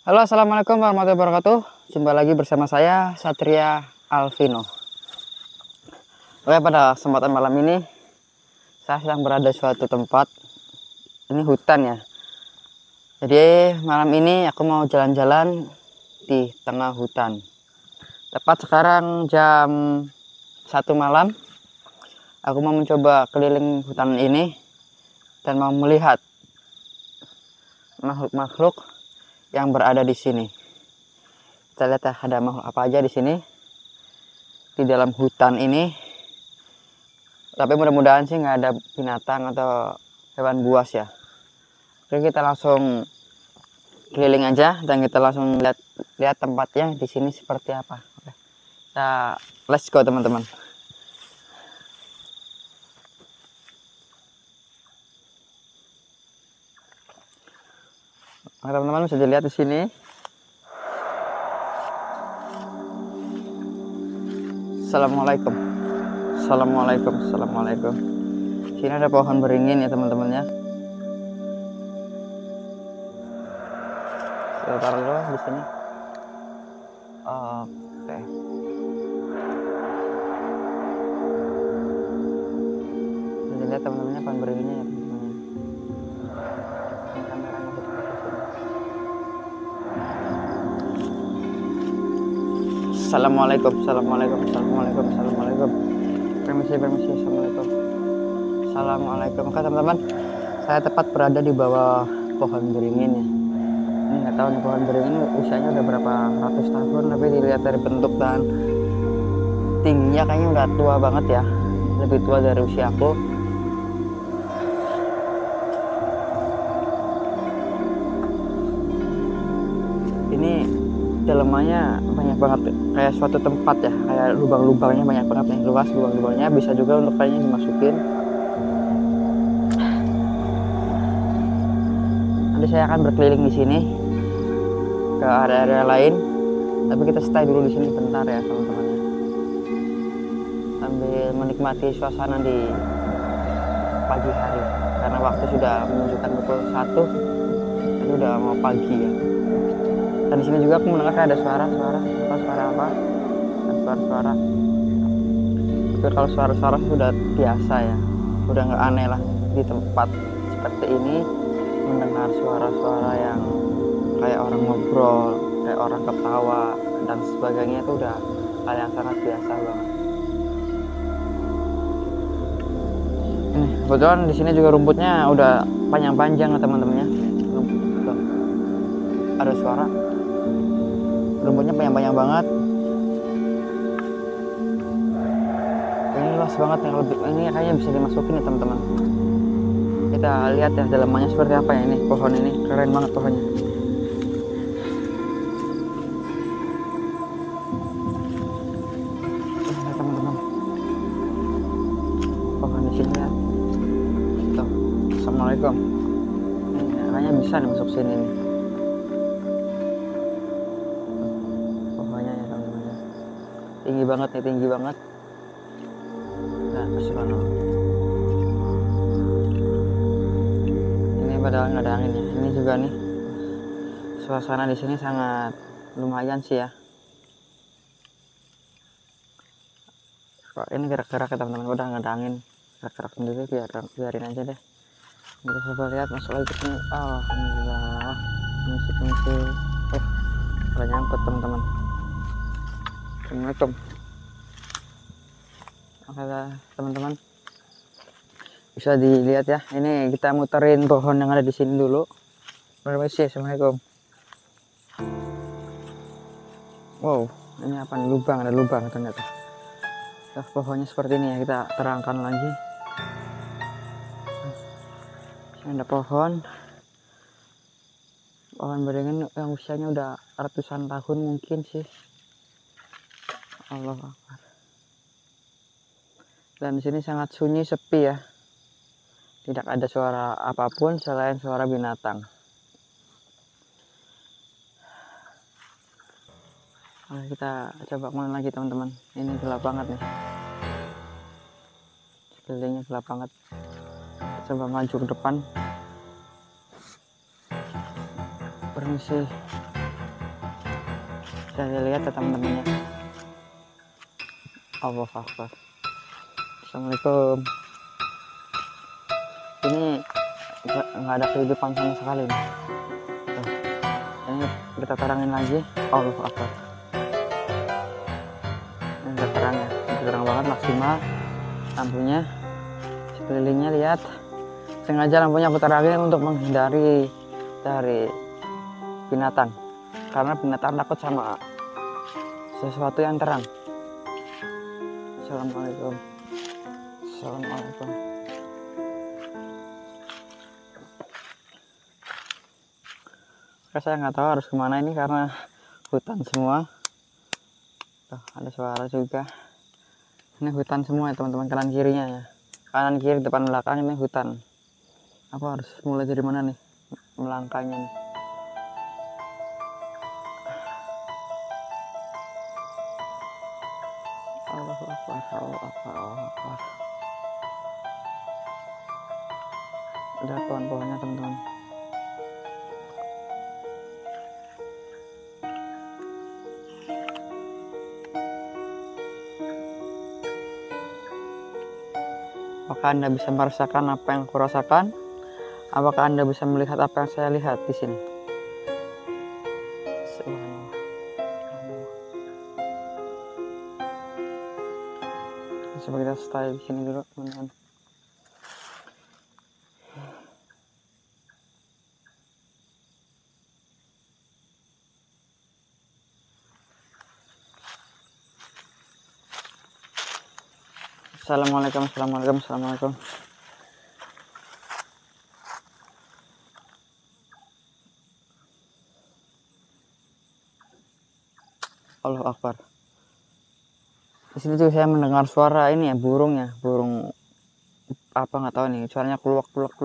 Halo, assalamualaikum warahmatullahi wabarakatuh. Jumpa lagi bersama saya Satria Alvino. Oke, pada kesempatan malam ini saya sedang berada di suatu tempat. Ini hutan ya. Jadi malam ini aku mau jalan-jalan di tengah hutan. Tepat sekarang jam 1 malam. Aku mau mencoba keliling hutan ini dan mau melihat makhluk-makhluk yang berada di sini. Kita lihat ya, ada makhluk apa aja di sini di dalam hutan ini. Tapi mudah-mudahan sih nggak ada binatang atau hewan buas ya. Oke, kita langsung keliling aja dan kita langsung lihat tempatnya di sini seperti apa. Oke, kita let's go teman-teman. Nah, teman-teman bisa dilihat di sini. Assalamualaikum. Assalamualaikum. Assalamualaikum. Sini ada pohon beringin ya teman-teman ya. Sebentar dulu di sini. Oke. Bisa dilihat teman-temannya pohon beringinnya ya teman-teman. Assalamualaikum, assalamualaikum, assalamualaikum, assalamualaikum. Permisi, assalamualaikum. Assalamualaikum. Oke teman-teman, saya tepat berada di bawah pohon beringin ya. Ini nggak tahu nih pohon beringin usianya udah berapa ratus tahun, tapi dilihat dari bentuk dan tingginya kayaknya udah tua banget ya, lebih tua dari usiaku. Ini dalamannya banyak banget kayak suatu tempat ya, kayak lubang-lubangnya banyak banget nih, luas lubang-lubangnya, bisa juga untuk kayaknya dimasukin. Nanti saya akan berkeliling di sini ke area-area lain, tapi kita stay dulu di sini bentar ya teman-teman ya, sambil menikmati suasana di pagi hari karena waktu sudah menunjukkan pukul 1, itu udah mau pagi ya. Dan di sini juga aku mendengar kayak ada suara apa? Suara-suara. Tapi kalau suara-suara sudah biasa ya, udah nggak aneh lah di tempat seperti ini mendengar suara-suara yang kayak orang ngobrol, kayak orang ketawa dan sebagainya, itu udah hal yang sangat biasa banget. Ini kebetulan di sini juga rumputnya udah panjang-panjang ya teman-teman ya. Ada suara. Rumputnya panjang-panjang banget. Ini luas banget ya, ini kayaknya bisa dimasukin ya teman-teman. Kita lihat ya dalamannya seperti apa ya. Ini pohon ini keren banget pohonnya. Teman-teman, pohon di sini ya. Tuh, assalamualaikum. Ini kayaknya bisa nih masuk sini nih. Tinggi banget nih, tinggi banget. Nah, subhanallah. Ini padahal nggak ada angin ya. Ini juga nih, suasana di sini sangat lumayan sih ya. Kok ini gerak-gerak ya teman-teman, udah nggak ada angin, gerak-gerak sendiri, biarin aja deh. Kita coba lihat masuk lagi ke sini. Alhamdulillah. Permisi. Udah nyangkut teman-teman. Assalamualaikum. Oke teman-teman, bisa dilihat ya, ini kita muterin pohon yang ada di sini dulu. Permisi, assalamualaikum. Wow, ini apa nih, lubang, ada lubang ternyata. Nah, pohonnya seperti ini ya, kita terangkan lagi. Ini ada pohon beringin yang usianya udah ratusan tahun mungkin sih. Allah Akbar. Dan di sini sangat sunyi, sepi ya. Tidak ada suara apapun selain suara binatang. Nah, kita coba mulai lagi teman-teman. Ini gelap banget nih. Sekelilingnya gelap banget. Kita coba maju ke depan. Permisi. Bisa dilihat ya teman-teman ya. Allahu Akbar. Assalamualaikum. Ini nggak ada kehidupan sama sekali nih. Tuh. Ini kita terangin lagi. Allahu Akbar. Ini udah terang ya, terang banget, maksimal lampunya. Sekelilingnya lihat. Sengaja lampunya aku terangin untuk menghindari dari binatang, karena binatang takut sama sesuatu yang terang. Assalamualaikum. Assalamualaikum. Saya nggak tahu harus kemana ini karena hutan semua. Tuh, ada suara juga. Ini hutan semua ya teman-teman, kanan kirinya ya. Kanan kiri depan belakang ini hutan. Aku harus mulai dari mana nih melangkahnya nih? Allahu Akbar, Allahu Akbar, Allahu Akbar. Ada pohon-pohonnya teman-teman. Apakah Anda bisa merasakan apa yang aku rasakan? Apakah Anda bisa melihat apa yang saya lihat di sini? Subhanallah. Coba kita stay di sini dulu, teman-teman. Assalamualaikum, assalamualaikum, assalamualaikum. Allahu Akbar. Di sini juga saya mendengar suara ini ya, burung ya, burung apa nggak tahu nih, suaranya keluak.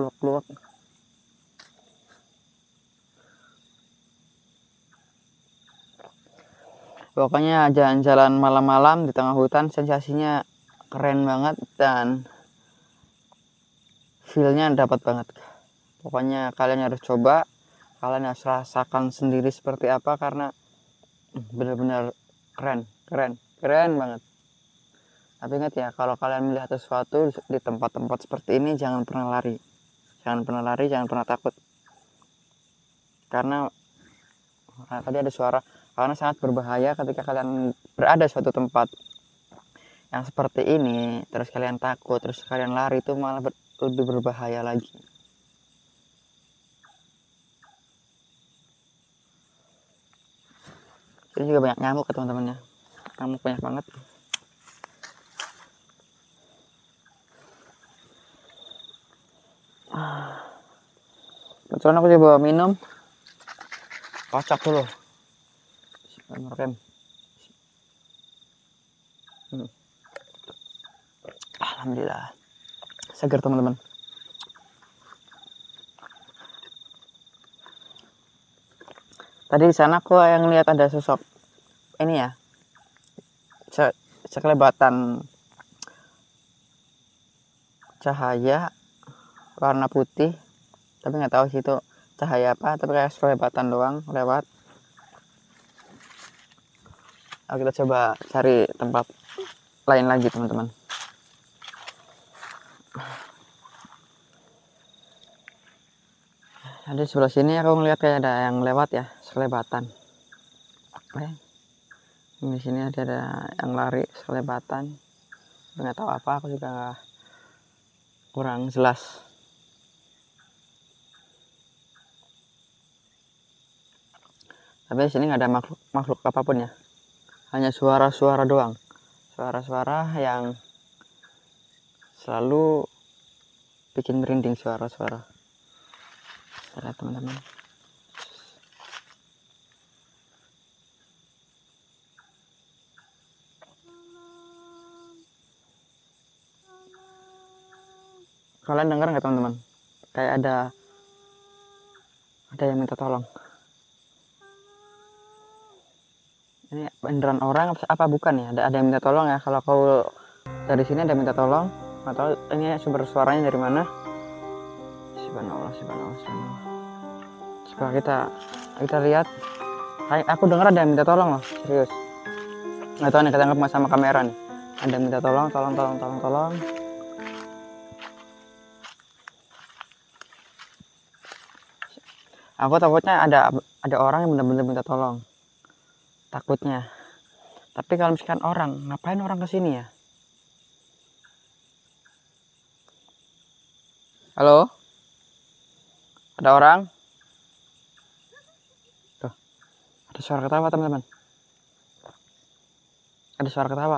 Pokoknya jalan-jalan malam-malam di tengah hutan sensasinya keren banget dan feel-nya dapat banget. Pokoknya kalian harus coba, kalian harus rasakan sendiri seperti apa, karena benar-benar keren banget. Tapi ingat ya, kalau kalian melihat sesuatu di tempat-tempat seperti ini, jangan pernah lari, jangan pernah takut, karena tadi ada suara, karena sangat berbahaya ketika kalian berada di suatu tempat yang seperti ini, terus kalian takut, terus kalian lari, itu malah lebih berbahaya lagi. Ini juga banyak nyamuk ya teman-teman ya, nyamuk banyak banget. Kebetulan aku coba minum, kocok dulu. Alhamdulillah, segar teman-teman. Tadi di sana aku yang lihat ada sosok ini ya, sekelebatan cahaya warna putih, tapi nggak tahu sih itu cahaya apa, tapi kayak sekelebatan doang lewat. Nah, kita coba cari tempat lain lagi teman-teman. Di sebelah sini aku ngeliat kayak ada yang lewat ya, sekelebatan. Di sini ada yang lari sekelebatan, nggak tahu apa, aku juga kurang jelas. Tapi di sini nggak ada makhluk apapun ya, hanya suara-suara doang, suara-suara yang selalu bikin merinding, suara-suara. Lihat teman-teman, kalian dengar nggak teman-teman, kayak ada yang minta tolong. Ini beneran orang apa bukan ya? Ada yang minta tolong ya. Kalau kau dari sini ada minta tolong, atau ini sumber suaranya dari mana? Subhanallah. Coba kita lihat Aku dengar ada yang minta tolong loh, serius. Nggak tahu nih, ketangkap nggak sama kamera nih. Ada yang minta tolong. Aku takutnya ada orang yang benar-benar minta tolong. Takutnya. Tapi kalau misalkan orang, ngapain orang kesini ya? Halo? Ada orang? Tuh, ada suara ketawa teman-teman. Ada suara ketawa.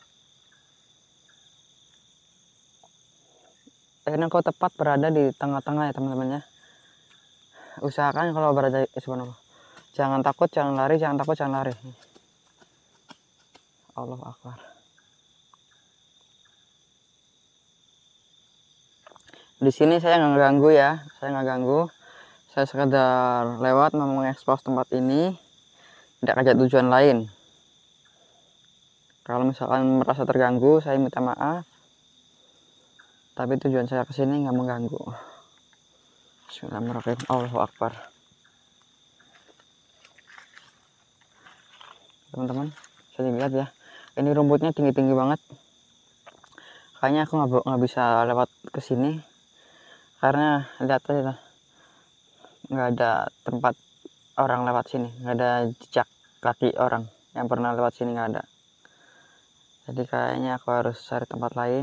Ini kau tepat berada di tengah-tengah ya teman-teman ya. Usahakan kalau berada sebenarnya. Jangan takut, jangan lari, jangan takut, jangan lari. Allahu Akbar. Di sini saya nggak ganggu ya, saya sekedar lewat mau mengekspos tempat ini, tidak ada tujuan lain. Kalau misalkan merasa terganggu, saya minta maaf, tapi tujuan saya kesini nggak mengganggu. Bismillahirrahmanirrahim. Allahu Akbar. Teman-teman, bisa dilihat ya, ini rumputnya tinggi-tinggi banget. Kayaknya aku nggak bisa lewat ke sini karena lihat aja, nggak ada tempat orang lewat sini, nggak ada jejak kaki orang yang pernah lewat sini, nggak ada. Jadi kayaknya aku harus cari tempat lain.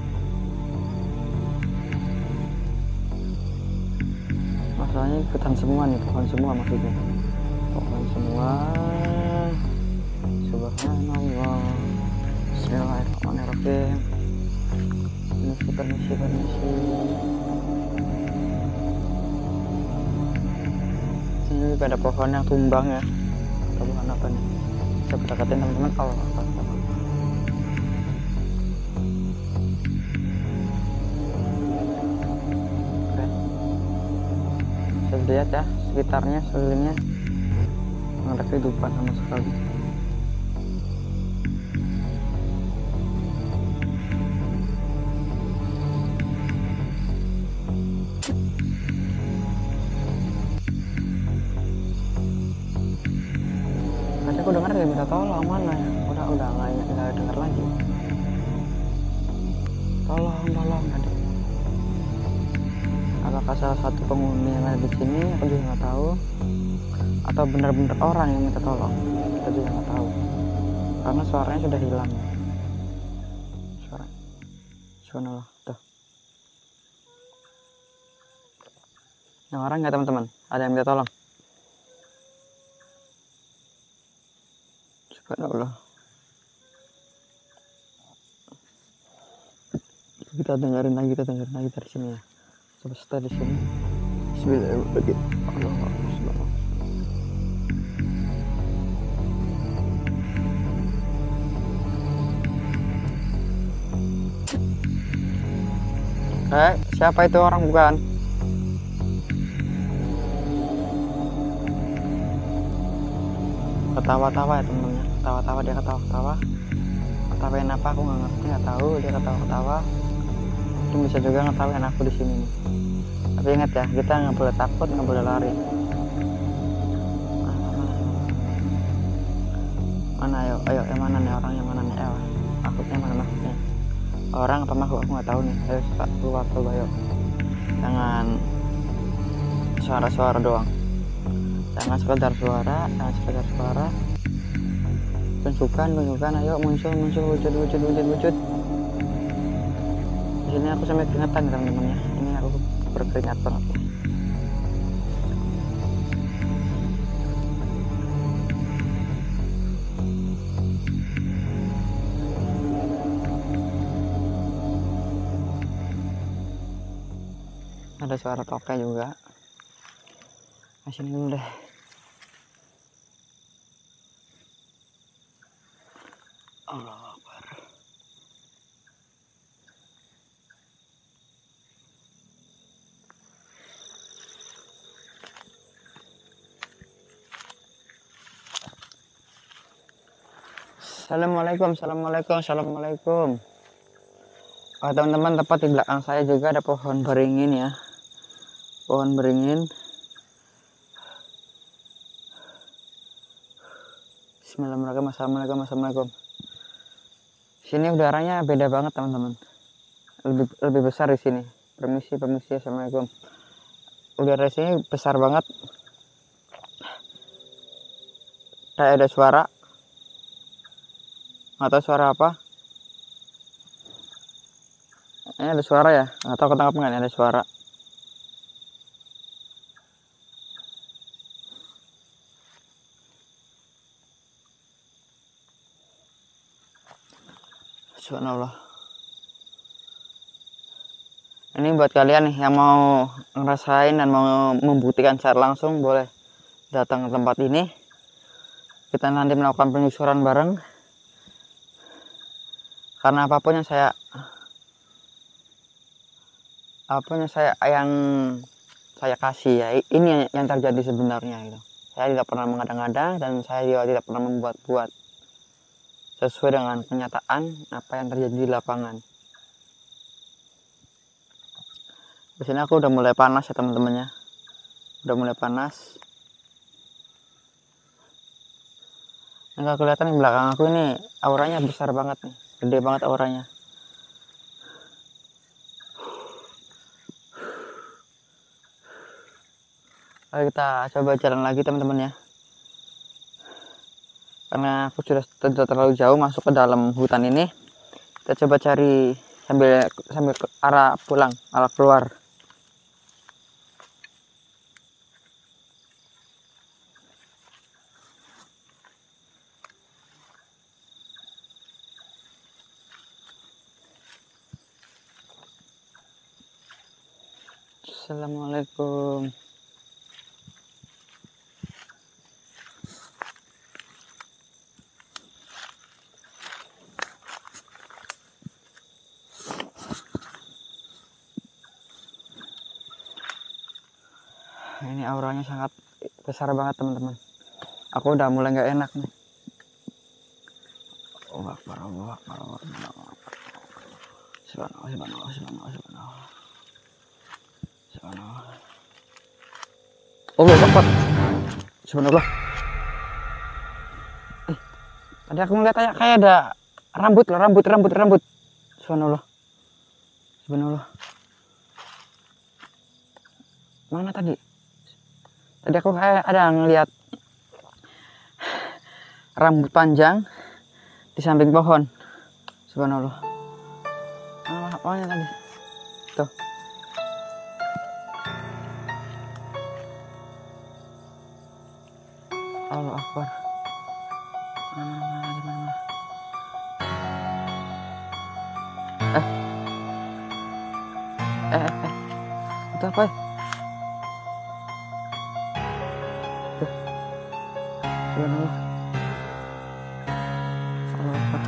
Masalahnya hutan semua nih, pohon semua maksudnya, pohon semua. Subhanallah. Bismillahirrahmanirrahim. Permisi. Sini juga ada pohon yang tumbang ya. Pohon apa nih? Saya dekatin teman-teman. Allah Akbar. Bisa lihat ya sekitarnya, sekelilingnya nggak ada kehidupan sama sekali. Tadi aku dengar dia minta tolong, mana ya? Udah nggak dengar lagi. Tolong tadi. Apakah salah satu penghuni yang ada di sini? Aku juga nggak tahu. Atau benar-benar orang yang minta tolong? Kita juga nggak tahu. Karena suaranya sudah hilang. Subhanallah. Tuh. Yang orang nggak teman-teman? Ada yang minta tolong? Subhanallah. Kita dengerin lagi dari sini ya. Coba stay di sini. Bismillahirrahmanirrahim. Allah. Siapa itu orang bukan? Ketawa-tawa ya temennya, dia ketawa. Ketawain apa aku nggak ngerti, nggak tahu. Dia ketawa. Mungkin bisa juga ngetawain aku di sini nih. Tapi ingat ya, kita nggak boleh takut, nggak boleh lari. Mana ayo yang mana nih orang, yang mana nih? Makhluknya mana makhluknya? Orang apa makhluk aku nggak tahu nih. Ayo keluar coba yuk. Jangan suara-suara doang. Jangan sekedar suara. Tunjukkan, ayo muncul, wujud. Di sini aku sampai keringetan teman-teman ya. Ini aku berkeringat banget. Ada suara toke juga. Sini dulu deh. Allah Akbar. Assalamualaikum. Teman-teman, tepat di belakang saya juga ada pohon beringin ya. Pohon beringin. Bismillahirrahmanirrahim. Assalamualaikum. Sini udaranya beda banget teman-teman. Lebih besar di sini. Permisi. Assalamualaikum. Udara di sini besar banget. Kayak ada suara. Nggak tahu suara apa. Ini ada suara ya. Nggak tahu ketangkap nggak ada suara. Subhanallah. Ini buat kalian nih yang mau ngerasain dan mau membuktikan secara langsung, boleh datang ke tempat ini. Kita nanti melakukan penyusuran bareng. Karena apapun yang saya kasih ya, ini yang terjadi sebenarnya gitu. Saya tidak pernah mengada-ngada dan saya juga tidak pernah membuat-buat. Sesuai dengan kenyataan apa yang terjadi di lapangan. Di sini aku udah mulai panas ya teman-temannya. Udah mulai panas. Nggak kelihatan di belakang aku ini auranya besar banget nih. Gede banget auranya. Ayo kita coba jalan lagi teman-teman ya. Karena aku sudah terlalu jauh masuk ke dalam hutan ini. Kita coba cari sambil ke arah pulang, arah keluar. Assalamualaikum. Ini auranya sangat besar banget teman-teman. Aku udah mulai nggak enak nih. Allah Akbar. Subhanallah. Tadi aku ngeliat kayak ada rambut. Subhanallah. Mana tadi? Tadi aku kayak ada ngeliat rambut panjang di samping pohon. Subhanallah. Apanya tadi? Tuh. Allah Akbar. Mana? Itu apa ya? Tuh. Subhanallah. Allah Akbar.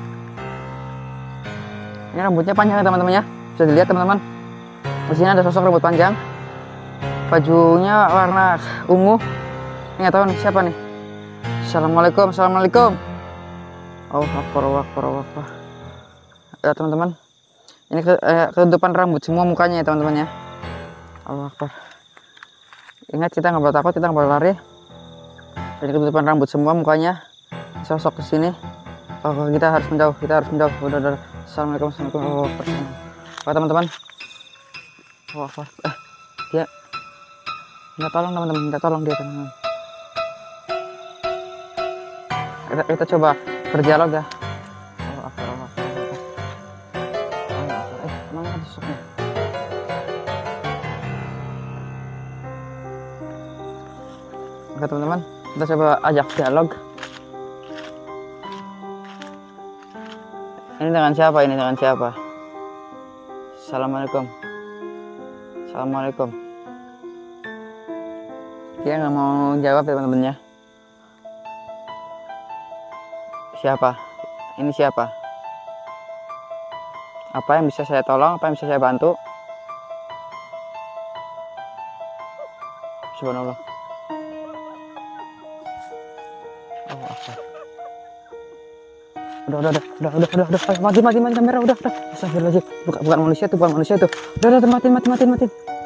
Ini rambutnya panjang ya teman-teman ya. Bisa dilihat teman-teman. Di sini ada sosok rambut panjang. Bajunya warna ungu. Ini nggak tahu nih siapa nih. Assalamualaikum. Allah Akbar. Ya teman-teman. Ini ketutupan rambut semua mukanya ya teman-teman ya. Allah Akbar. Ingat kita nggak boleh takut, kita nggak boleh lari. Ini ketutupan rambut semua mukanya. Sosok kesini. Oh, kita harus menjauh. Udah. Assalamualaikum. Allah Akbar. Oke teman-teman. Allah Akbar. Dia minta tolong teman-teman. Dia teman-teman. Kita coba berdialog ya. Allah Akbar. Mana ada sosoknya? Oke teman-teman, kita coba ajak dialog. Ini dengan siapa? Assalamualaikum. Dia nggak mau jawab ya teman-teman ya. Siapa? Ini siapa? Apa yang bisa saya tolong? Apa yang bisa saya bantu? Subhanallah. Allah Akbar. Udah. Mati kamera, udah. Astagfirullahaladzim. Bukan manusia tuh. Udah, matiin.